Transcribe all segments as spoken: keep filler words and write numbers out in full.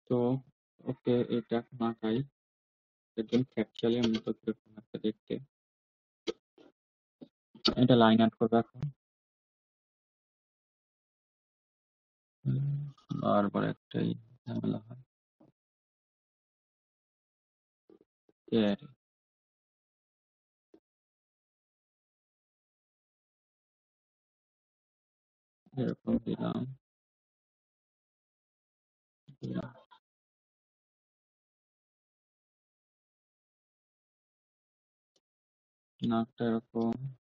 তো ওকে এটা এখন আঁকাই, একদম ফ্যাকচুয়ালি মতো কিরকম একটা দেখতে। এটা লাইন আর্ট করবে এখন। হুম, বারবার একটাই ঝামেলা হয়। এর এরকম দিলাম, দিলাম। নাকটা এরকম,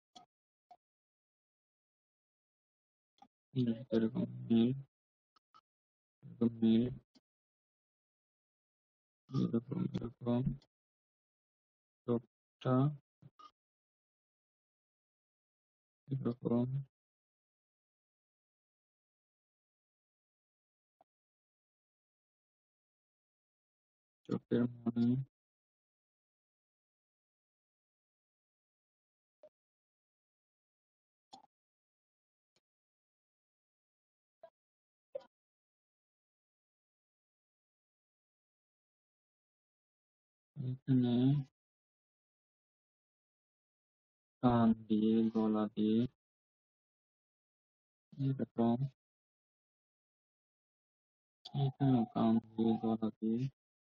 হুম, এরকম নীল, এরকম নীল, এরকম এরকম। চোখটা এরকম, চোখের মনি এখানে, কান দিয়ে গলা দিয়ে এরকম, এখানেও কান দিয়ে গলা দিয়ে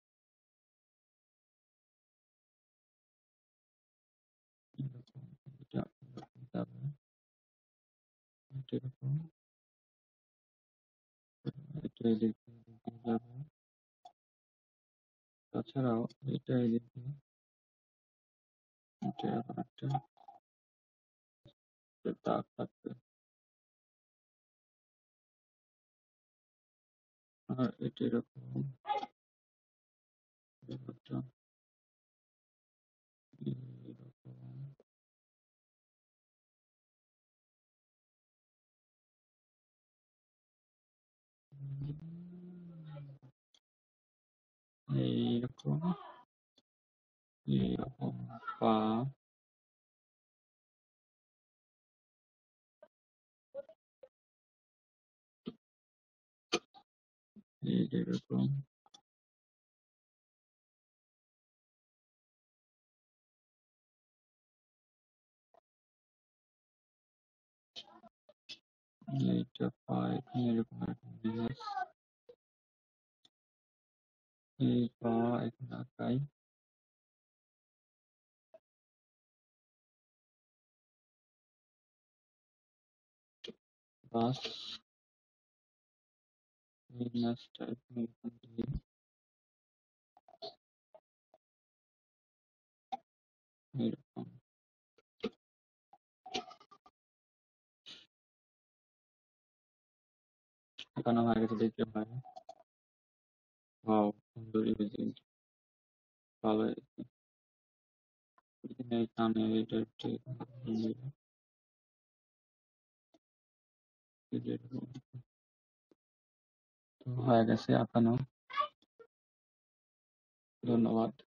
এরকম, এটা এরকম যাবে, এটা এরকম, এটা এদিক দিয়ে এদিক দিয়ে যাবে। তাছাড়াও এটা এদিক দিয়ে, এটা এরকম একটা একটা দাগ থাকবে। আর এটা এরকম, ব্যাপারটা এরকম, এইরকম, এইরকম পা, এই যে এরকম, এইটা পা, এখানে এরকম এরকম জিনিস, এই পা এখানে আঁকাই, বাস এই ম্যাচটা এখানে এখান দিয়ে এরকম। এখানে হয়ে গেছে, দেখতে হয়। ওয়াও, সুন্দর ইমেজিং, ভালো হয়েছে। এখানে এই কানে এটা একটু এখানে দিয়ে, এই যে এরকম। তো হয়ে গেছে আঁকানো। ধন্যবাদ।